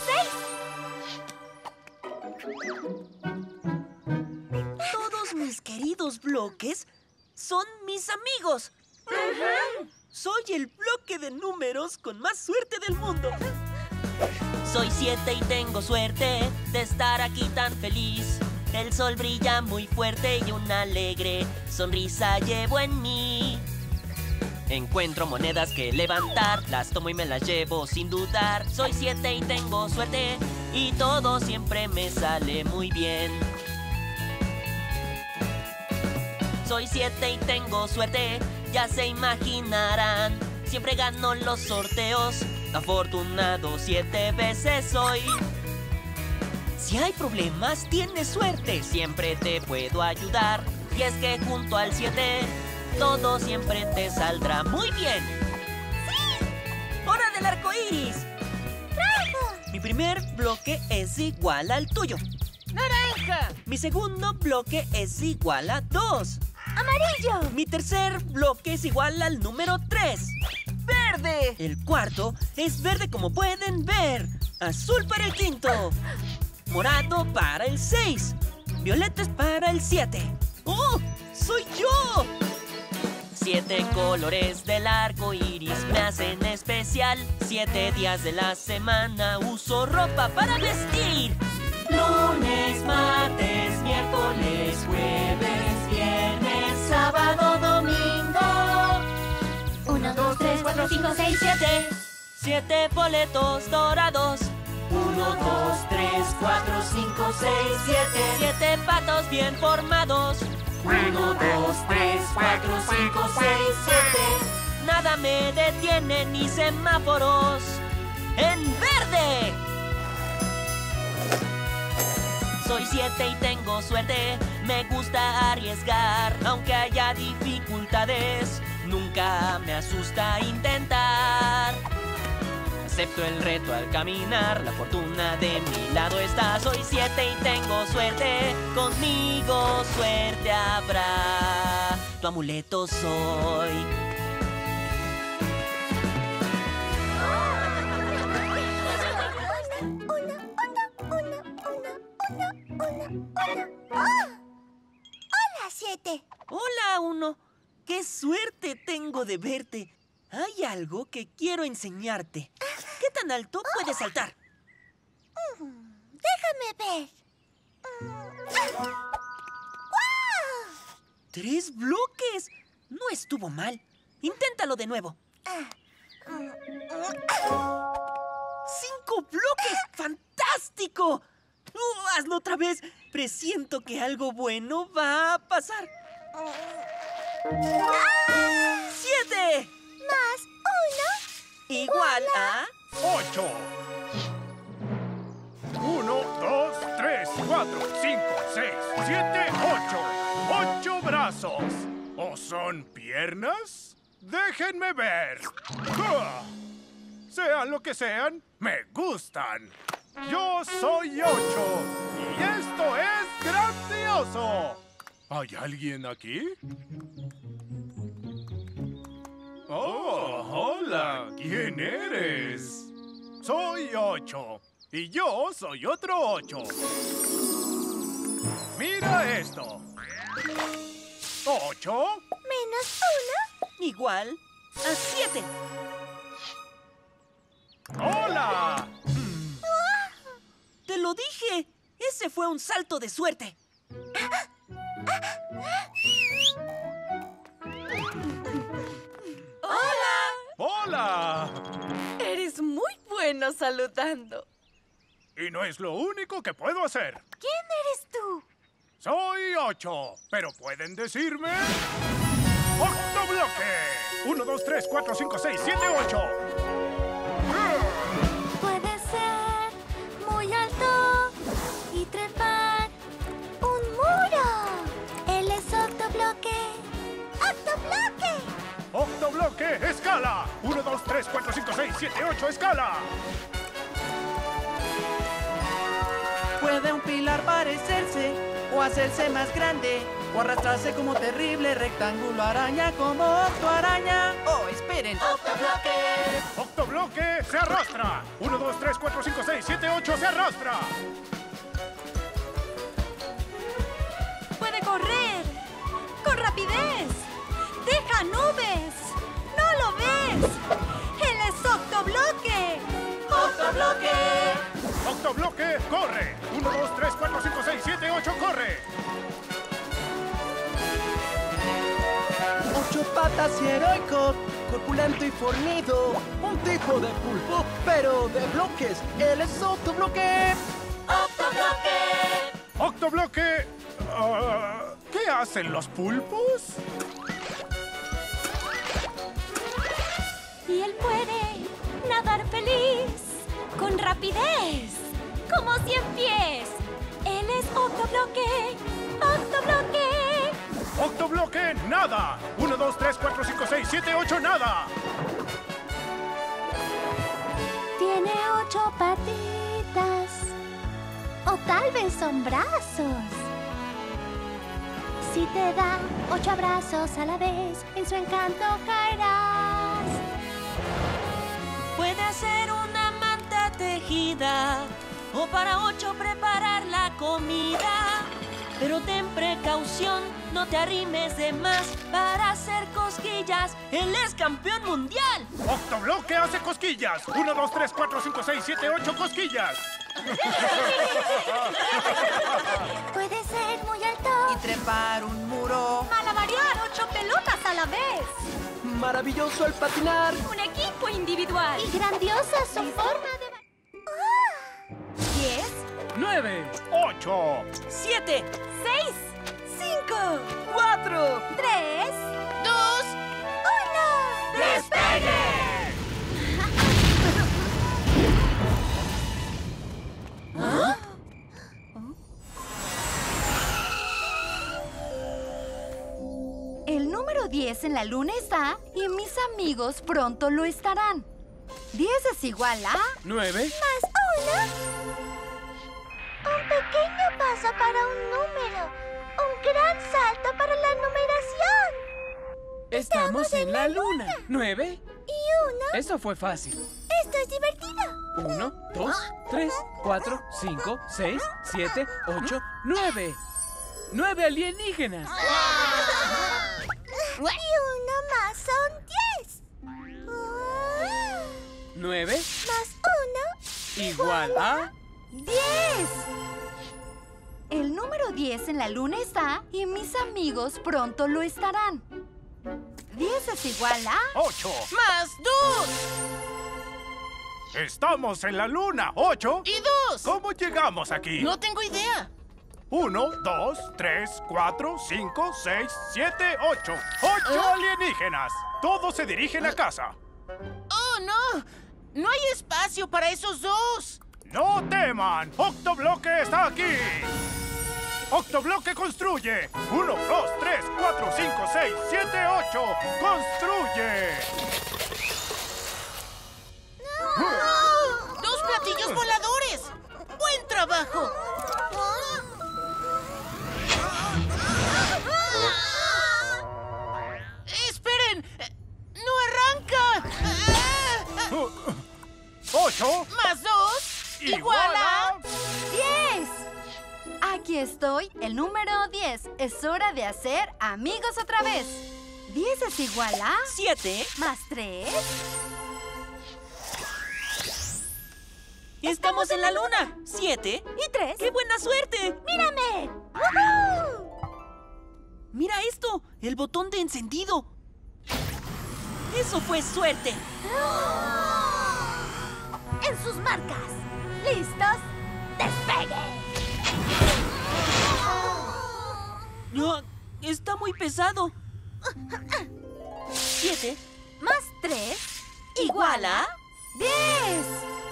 seis. Todos mis queridos bloques son mis amigos. Soy el bloque de números con más suerte del mundo. Soy siete y tengo suerte de estar aquí tan feliz. El sol brilla muy fuerte y una alegre sonrisa llevo en mí. Encuentro monedas que levantar, las tomo y me las llevo sin dudar. Soy siete y tengo suerte y todo siempre me sale muy bien. Soy siete y tengo suerte, ya se imaginarán. Siempre gano los sorteos, afortunado siete veces soy. Si hay problemas, tienes suerte, siempre te puedo ayudar. Y es que junto al siete, todo siempre te saldrá muy bien. ¡Sí! ¡Hora del arco iris! ¡Rojo! Mi primer bloque es igual al tuyo. ¡Naranja! Mi segundo bloque es igual a dos. ¡Amarillo! Mi tercer bloque es igual al número tres. ¡Verde! verde. El cuarto es verde como pueden ver. Azul para el quinto. Morado para el seis. Violetas para el siete. ¡Oh! ¡Soy yo! Siete colores del arco iris me hacen especial. Siete días de la semana uso ropa para vestir. Lunes, martes, miércoles, jueves, viernes, sábado, domingo. Uno, dos, tres, cuatro, cinco, seis, siete. Siete boletos dorados. Uno, dos, tres, cuatro, cinco, seis, siete. Siete patos bien formados. Uno, dos, tres, cuatro, cinco, seis, siete. Nada me detiene ni semáforos. ¡En verde! Soy siete y tengo suerte. Me gusta arriesgar, aunque haya dificultades. Nunca me asusta intentar. Acepto el reto al caminar, la fortuna de mi lado está. Soy siete y tengo suerte, conmigo suerte habrá. Tu amuleto soy. ¡Hola, siete! Hola, uno. ¡Qué suerte tengo de verte! Hay algo que quiero enseñarte. ¿Qué tan alto puedes saltar? Mm, déjame ver. Mm. ¡Wow! ¡Tres bloques! No estuvo mal. Inténtalo de nuevo. ¡Cinco bloques! ¡Fantástico! Uh, ¡Hazlo otra vez! Presiento que algo bueno va a pasar. ¡Siete! Más uno. Igual a... ¡Ocho! Uno, dos, tres, cuatro, cinco, seis, siete, ocho. ¡Ocho brazos! ¿O son piernas? ¡Déjenme ver! ¡Ah! Sean lo que sean, me gustan. Yo soy ocho y esto es grandioso. ¿Hay alguien aquí? Oh, hola. ¿Quién eres? Soy ocho y yo soy otro ocho. Mira esto. ¿Ocho? Menos uno. Igual a siete. ¡Hola! ¡Te lo dije! Ese fue un salto de suerte. ¡Hola! ¡Hola! Eres muy bueno saludando. Y no es lo único que puedo hacer. ¿Quién eres tú? Soy ocho, pero pueden decirme... ¡Octobloque! Uno, dos, tres, cuatro, cinco, seis, siete, ocho. Puede ser muy alto y trepar un muro. Él es Octobloque. ¡Octobloque! ¡Octobloque! ¡Escala! Uno, dos, tres, cuatro, cinco, seis, siete, ocho. ¡Escala! Puede un pilar parecerse o hacerse más grande o arrastrarse como terrible rectángulo araña como octoaraña. Oh, esperen. ¡Octobloque! ¡Octobloque se arrastra! Uno, dos, tres, cuatro, cinco, seis, siete, ocho. ¡Se arrastra! ¡Puede correr! ¡Con rapidez! ¡Deja nubes! ¡No lo ves! ¡Él es Octobloque! ¡Octobloque! ¡Octobloque corre! Uno, dos, tres, cuatro, cinco, seis, siete, ocho. ¡Corre! Ocho patas y heroico, corpulento y fornido. Un tipo de pulpo, pero de bloques. Él es Octobloque. ¡Octobloque! ¡Octobloque! Uh, ¿Qué hacen los pulpos? Y él puede nadar feliz, con rapidez, como cien pies. Él es Octobloque, Octobloque. ¡Octobloque nada! Uno, dos, tres, cuatro, cinco, seis, siete, ocho. ¡Nada! Tiene ocho patitas. O tal vez son brazos. Si te da ocho abrazos a la vez, en su encanto caerás. tejida o para ocho preparar la comida. Pero ten precaución, no te arrimes de más para hacer cosquillas. ¡Él es campeón mundial! ¡Octobloque hace cosquillas! Uno, dos, tres, cuatro, cinco, seis, siete, ocho cosquillas. Puede ser muy alto. Y trepar un muro. Malabarear ocho pelotas a la vez. Maravilloso al patinar. Un equipo individual. Y grandiosa su forma de... Diez, ¡Nueve! ¡Ocho! ¡Siete! seis, cinco, ¡Cuatro! tres, ¡Dos! uno. ¡Despegue! El número diez en la luna está y mis amigos pronto lo estarán. diez es igual a... ¡Nueve! Más uno. Un pequeño paso para un número. Un gran salto para la numeración. Estamos en la luna. ¿Nueve? Y uno. Eso fue fácil. Esto es divertido. Uno, dos, tres, cuatro, cinco, seis, siete, ocho, nueve. ¡Nueve alienígenas! Y uno más son diez. ¿Nueve? Más uno. Igual a... ¡diez! El número diez en la luna está y mis amigos pronto lo estarán. diez es igual a... ¡Ocho! ¡Más dos! ¡Estamos en la luna! ¡Ocho! ¡Y dos! ¿Cómo llegamos aquí? No tengo idea. Uno, dos, tres, cuatro, cinco, seis, siete, ocho. ¡Ocho alienígenas! Todos se dirigen a casa. ¡Oh, no! ¡No hay espacio para esos dos! ¡No teman! ¡Octobloque está aquí! ¡Octobloque construye! Uno, dos, tres, cuatro, cinco, seis, siete, ocho. ¡Construye! ¡Dos platillos voladores! ¡Buen trabajo! ¡Esperen! ¡No arranca! ¡Ocho! ¡Más dos! ¡Igual a... ¡diez! Aquí estoy, el número diez. Es hora de hacer amigos otra vez. diez es igual a... ¡Siete! Más tres. ¡Estamos en la luna! ¡Siete! Y tres. ¡Qué buena suerte! ¡Mírame! ¡Woohoo! ¡Mira esto! ¡El botón de encendido! ¡Eso fue suerte! En sus marcas. ¿Listos? ¡Despegue! No, está muy pesado. Siete. Más tres. Igual a... ¡diez!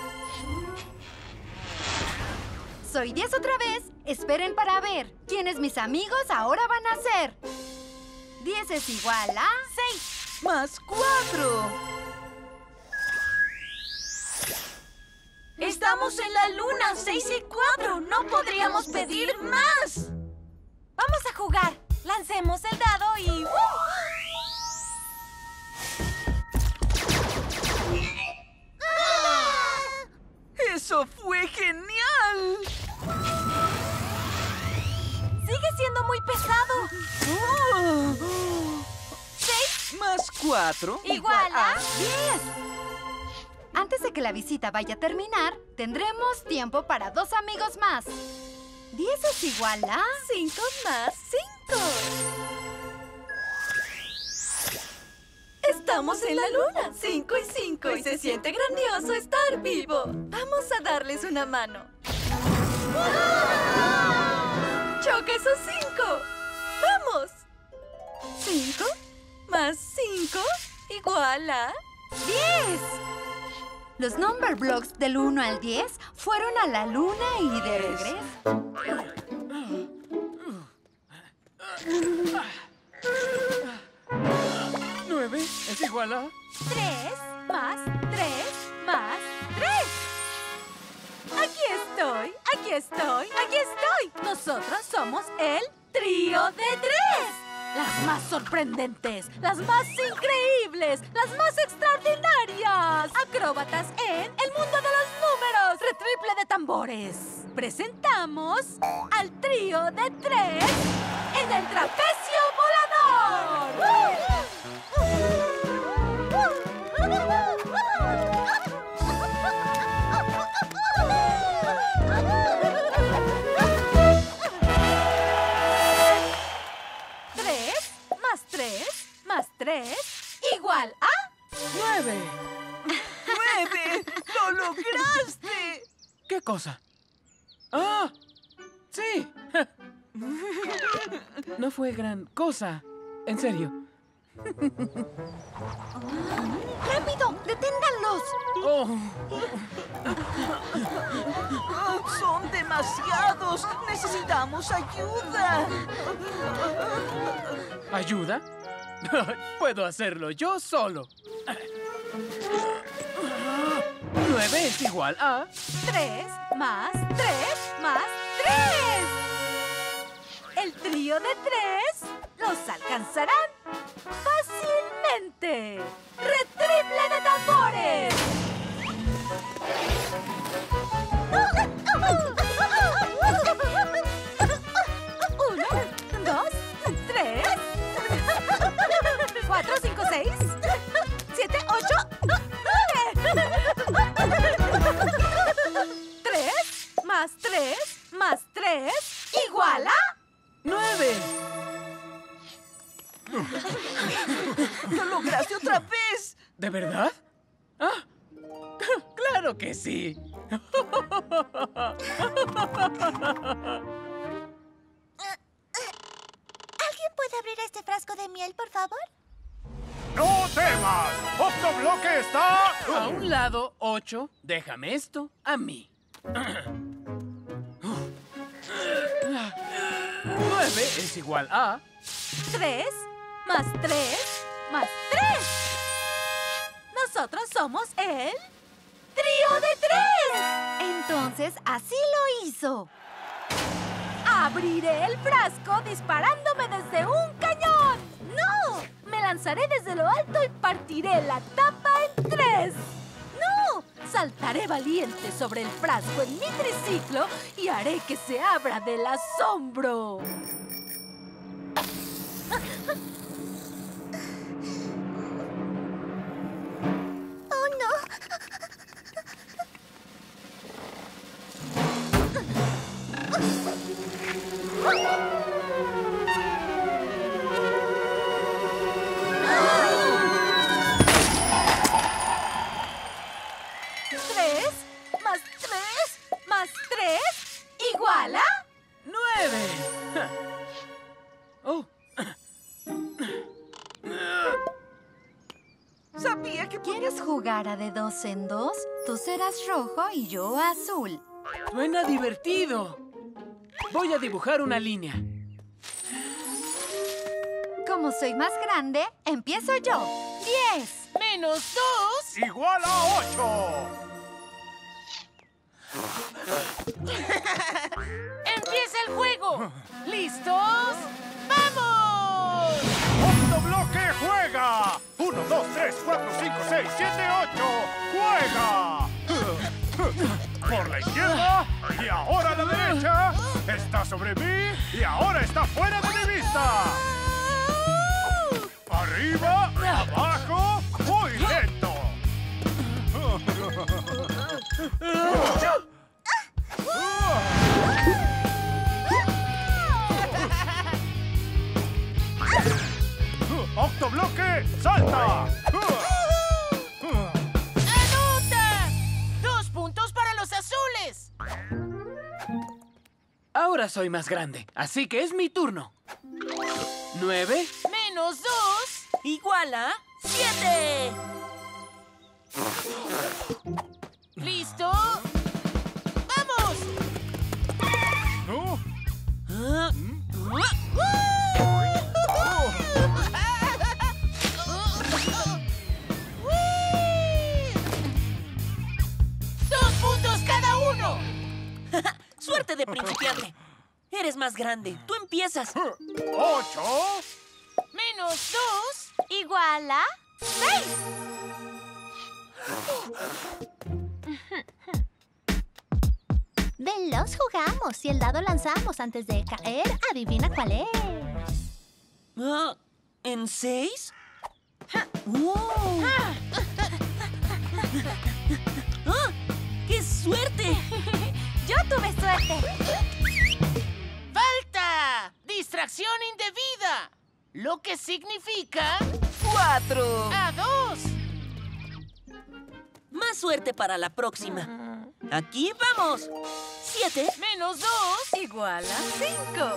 Soy diez otra vez. Esperen para ver quiénes mis amigos ahora van a ser. diez es igual a... seis. Más cuatro. Estamos en la luna, seis y cuatro. No podríamos pedir más. Vamos a jugar. Lancemos el dado y... ¡uh! ¡Eso fue genial! Sigue siendo muy pesado. Oh. ¿Seis? Más cuatro. Igual a... ¡diez! Antes de que la visita vaya a terminar, tendremos tiempo para dos amigos más. diez es igual a... cinco más cinco. Estamos en la luna, cinco y cinco, y se siente grandioso estar vivo. Vamos a darles una mano. ¡Choca esos cinco! ¡Vamos! Cinco más cinco igual a... ¡diez! Los number blocks del uno al diez fueron a la luna y de regreso. ¿Nueve es igual a...? Tres más tres más tres. Aquí estoy, aquí estoy, aquí estoy. Nosotros somos el trío de tres. Las más sorprendentes, las más increíbles. increíbles, las más extraordinarias. Acróbatas en el mundo de los números. Retriple de tambores. Presentamos al trío de tres en el trapecio volador. Tres más tres más tres igual a... ¡Nueve! ¡Nueve! ¡Lo lograste! ¿Qué cosa? ¡Ah! ¡Sí! No fue gran cosa. En serio. ¡Rápido! ¡Deténganlos! Oh. Oh, ¡son demasiados! ¡Necesitamos ayuda! ¿Ayuda? Puedo hacerlo yo solo. Nueve es igual a... Tres más tres más tres. El trío de tres los alcanzarán fácilmente. ¡Retriple de tambores! Uno, dos, tres, cuatro, cinco, seis, siete, ocho, nueve. Tres más tres más tres igual a... ¡Nueve! ¡Lo lograste otra vez! ¿De verdad? ¡Ah! ¡Claro que sí! ¿Alguien puede abrir este frasco de miel, por favor? ¡No temas! ¡Octobloque está... A un lado, ocho. Déjame esto a mí. Nueve es igual a... Tres más tres más tres. Nosotros somos el... ¡Trío de tres! Entonces, así lo hizo. Abriré el frasco disparándome desde un cañón. ¡No! Me lanzaré desde lo alto y partiré la tapa en tres. ¡No! Saltaré valiente sobre el frasco en mi triciclo y haré que se abra del asombro. ¡Oh, no! Tres más tres más tres igual a... ¡Nueve! ¡Oh! Sabía que ¿Quieres jugar a de dos en dos? Tú serás rojo y yo azul. ¡Suena divertido! Voy a dibujar una línea. Como soy más grande, empiezo yo. Diez. Menos dos. ¡Igual a ocho! ¡Empieza el juego! ¿Listos? ¡Vamos! ¡Octobloque juega! Uno, dos, tres, cuatro, cinco, seis, siete, ocho. ¡Juega! Por la izquierda y ahora la derecha. Está sobre mí y ahora está fuera de mi vista. Arriba, abajo, muy lento. ¡Octobloque, salta! ¡Anota! ¡Dos puntos para los azules! Ahora soy más grande, así que es mi turno. Nueve. Menos dos. Igual a siete. ¿Listo? ¡Vamos! ¿No? Ah. ¡Dos puntos cada uno! ¡Suerte de principiante! Eres más grande. Tú empiezas. ¡Ocho! Menos dos. Igual a... ¡Seis! Veloz jugamos y el dado lanzamos antes de caer. Adivina cuál es. Ah, ¿en seis? ¡Wow! ¡Ah! ¡Qué suerte! ¡Yo tuve suerte! ¡Falta! ¡Distracción indebida! Lo que significa... ¡Cuatro! ¡A dos! Más suerte para la próxima. ¡Aquí vamos! ¡Siete! ¡Menos dos! Igual a cinco.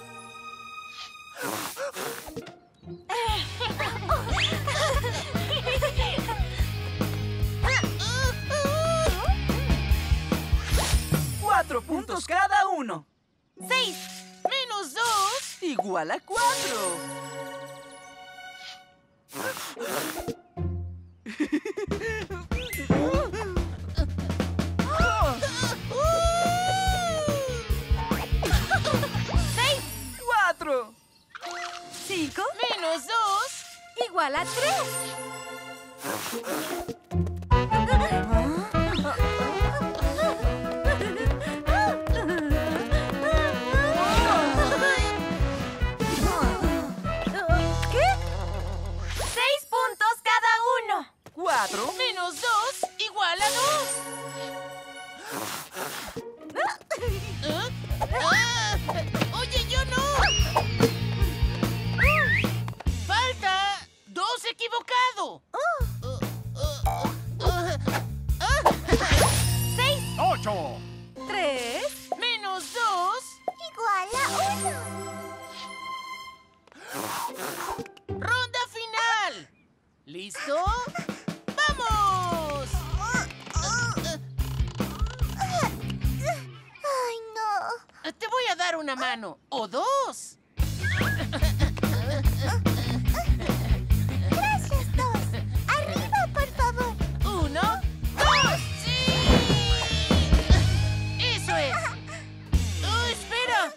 Cuatro puntos cada uno. ¡Seis! ¡Menos dos! Igual a cuatro. ¡Seis! Cuatro. Cinco. ¡Menos dos! Igual a tres. ¿Qué? Seis puntos cada uno. Cuatro. Menos dos igual a dos. ¿Ah? ¡Ah! ¡Oye, yo no! ¡Falta! ¡Dos equivocado! Seis. ¡Ocho! Tres. Menos dos Igual a uno. ¡Ronda final! ¿Listo? ¡Vamos! Ay, no. Te voy a dar una mano. ¡O dos! Gracias, dos. Arriba, por favor. ¡Uno! ¡Dos! ¡Sí! ¡Eso es! ¡Oh, espera!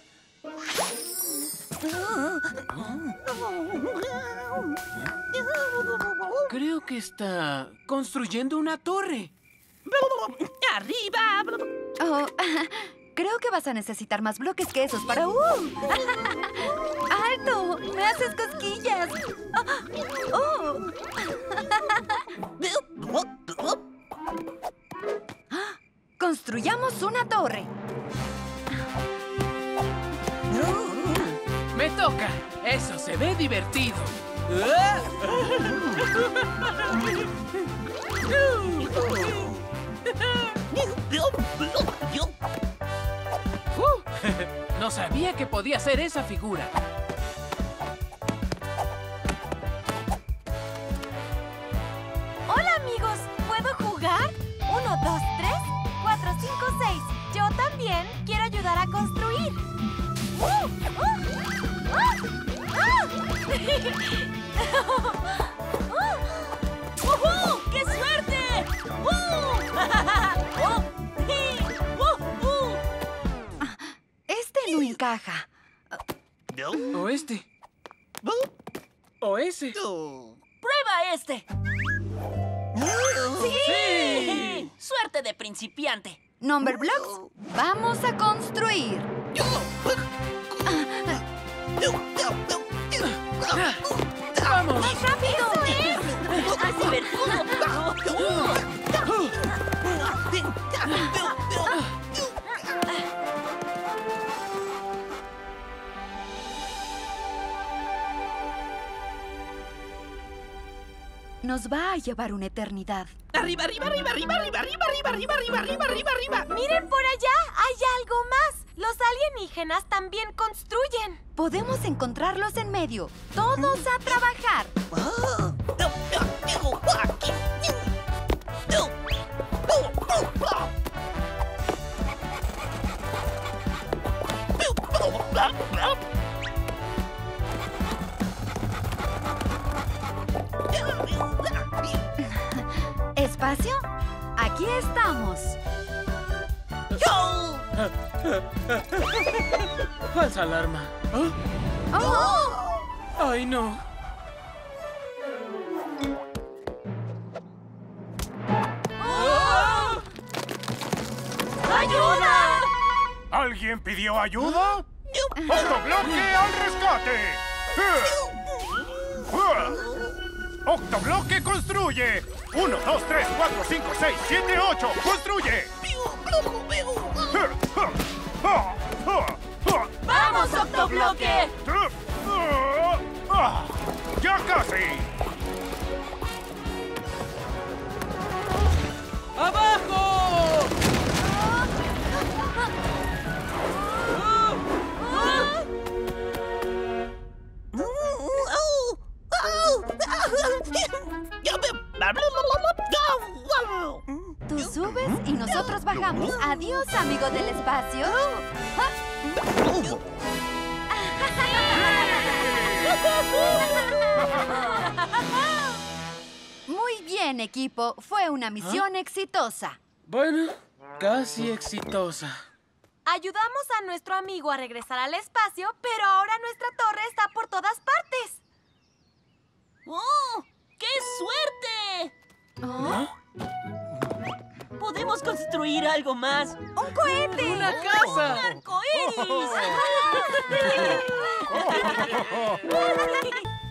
Creo que está construyendo una torre. ¡Arriba! Oh, creo que vas a necesitar más bloques que esos para... ¡Uh! ¡Alto! ¡Me haces cosquillas! ¡Oh! ¡Construyamos una torre! ¡Me toca! Eso se ve divertido. Uh, no sabía que podía hacer esa figura. Hola, amigos. ¿Puedo jugar? Uno, dos, tres, cuatro, cinco, seis. Yo también quiero ayudar a construir. ¡Uh! ¡Uh! ¡Ah! ¡Ah! ¡Uhú! ¡Qué suerte! ¡Uh! ¡Oh! ¡Sí! ¡Uh! ¡Uh! Este no encaja. O este. O ese. ¡Prueba este! ¡Sí! ¡Sí! ¡Suerte de principiante! Number Blocks, vamos a construir. ¡Vamos! ¡Más rápido! ¡Es divertido! Nos va a llevar una eternidad. Arriba, arriba, arriba, arriba, arriba, arriba, arriba, arriba, arriba, arriba, arriba, arriba. ¡Miren por allá! ¡Hay algo más! Los alienígenas también construyen. Podemos encontrarlos en medio. ¡Todos a trabajar! ¿Espacio? Aquí estamos. Falsa alarma. ¿Ah? ¡Oh! ¡Ay, no! ¿Alguien pidió ayuda? ¡Octobloque al rescate! ¡Octobloque construye! ¡Uno, dos, tres, cuatro, cinco, seis, siete, ocho! ¡Construye! ¡Vamos, Octobloque! ¡Ya casi! ¡Abajo! Tú subes y nosotros bajamos. Adiós, amigo del espacio. Muy bien, equipo. Fue una misión exitosa. Bueno, casi exitosa. Ayudamos a nuestro amigo a regresar al espacio, pero ahora nuestra torre está por todas partes. ¡Oh! ¡Qué suerte! ¿Oh? ¡Podemos construir algo más! ¡Un cohete! ¡Una casa! ¡Un arcoíris!